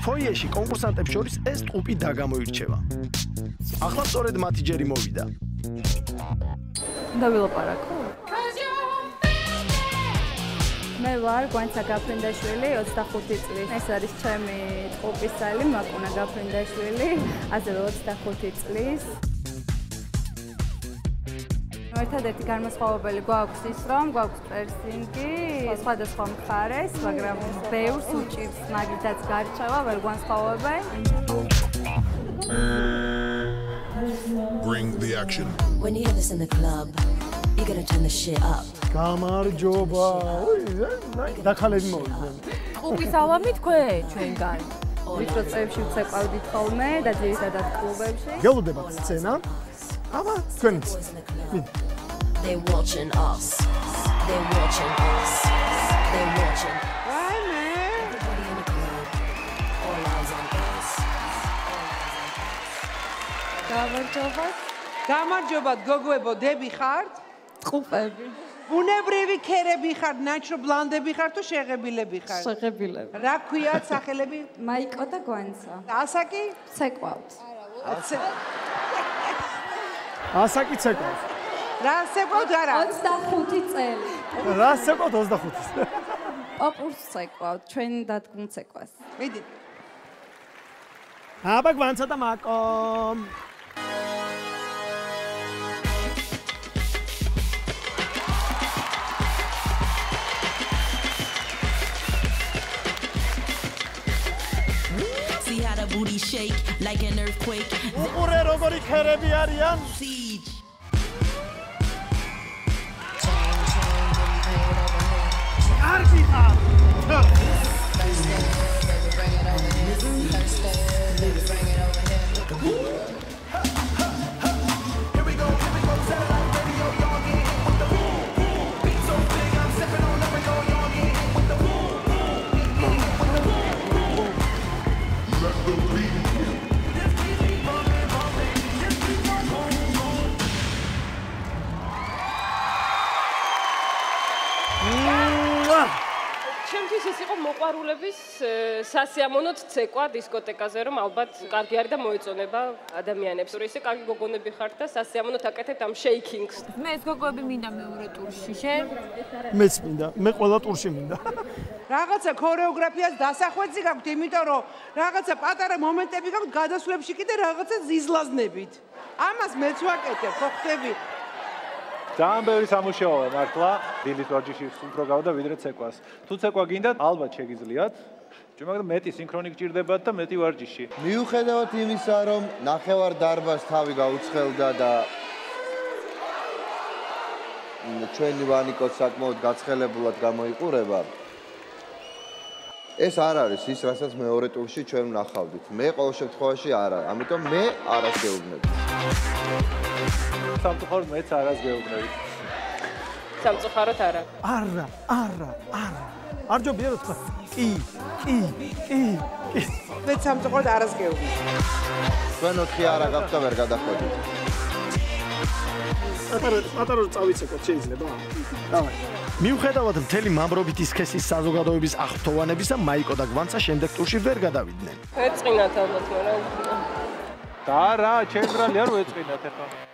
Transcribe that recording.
ფოიეში კონკურსანტებს შორის ეს ტყუპი დაგამოირჩევა. ახლა სწორედ მათი ჯერი მოვიდა. უნდა ვილაპარაკო? მე ვარ გვანცა გაფრინდაშვილი, 25 წლის. ეს არის ჩემი ტყუპის ცალი, მაკუნა გაფრინდაშვილი, ასევე 25 წლის. ერთადერთი განმასხვავებელი გვაქვს ის, რომ გვაქვს პერსინგი, სხვადასხვა მხარეს, მაგრამ ბევრს უჭირს მაგითაც გარჩევა, ვერ განსხვავებენ. Bring the action. When you hear this in the club, you gotta turn the shit up. გამარჯობა. დახალები მოვიდნენ. ტყუპის ალამი ჩვენგან. ვიწრო წრეებში ვცეკვავდით ხოლმე და ძირითადად კლუბებში. გელოდებათ სცენა. აბა, თქვენც. They watching us. They watching us. They watching. Why, man? Everybody in the club. All eyes on us. გამარჯობათ, გოგოებო, დები ხართ? ტყუპები. ბუნებრივი ქერები ხართ, ნაჩვენო ბლანდები ხართ თუ შეღებილები ხართ? შეღებილები. რა ქვიათ სახელები? მაიკო და გვანცა. ასაკი? ცეკვავთ. ასაკი ცეკვავს. რა ცეკვავთ არა? 25 წელი. რა ცეკვავთ 25-ის? პოპურს ცეკვავთ, ჩვენ დადგმულ ცეკვას. მიდით. აბა გვანცა და მაკო. See how the booty shake like an earthquake. უყურე როგორი ქერები არიან. Siege. არგიტა. ჩემთვის ეს იყო მოყვარულების სასიამოვნოდ ცეკვა დისკოტეკაზე, რომ ალბათ კარგი არის და მოეწონება ადამიანებს. რომ ისე კარგი გოგონები ხართ და სასიამოვნოდ აკეთებთ ამ შეიკინგს. მე ეს გოგოები მინდა მეორე ტურში, შენ? მეც მინდა, მე ყველა ტურში მინდა. რაღაცა ქორეოგრაფიას დასახვეცი გაქვთ, იმიტომ რომ რაღაცა პატარა მომენტები გაქვთ გადასვლებში კიდე რაღაცა ზიზლაზნებით. ამას მეც ვაკეთებ, ხო ხდები? ძალიან ბევრი სამუშაოა მართლა. დილის ვარჯიში უფრო გავდა ვიდრე ცეკვას. თუ ცეკვა გინდათ, ალბათ შეგიძლიათ. მაგრამ მეტი სინქრონი გჭირდებათ და მეტი ვარჯიში. მიუხედავად იმისა, რომ ნახევარ დარბაზს თავი გაუცხელდა და ჩვენი ვანიკოც საკმაოდ გაცხელებულად გამოიყურება. ეს არ არის ის, რასაც მეორე ტურში ჩვენ ვნახავდით. მე ყოველ შემთხვევაში არა. ამიტომ მე არას გეუბნები. სამწუხაროდ მეც არას გეუბნები. სამწუხაროდ არა. არა. არ ჯობია რა თქვა. კი. მეც სამწუხაროდ არას გეუბნები. ჩვენ 4 არა გაქვთ და ვერ გადახვედით. პატარა წავიცეკოთ შეიძლება? დავай. მიუხედავად მთელი მამრობითი სქესის საზოგადოების აღფრთოვანებისა, მაიკო და გვანცა შემდეგ ტურში ვერ გადავიდნენ. ეწყინათ ალბათ, მაგრამ და რა, ჩემ ბრალი არ ვეწყინათ ახლა.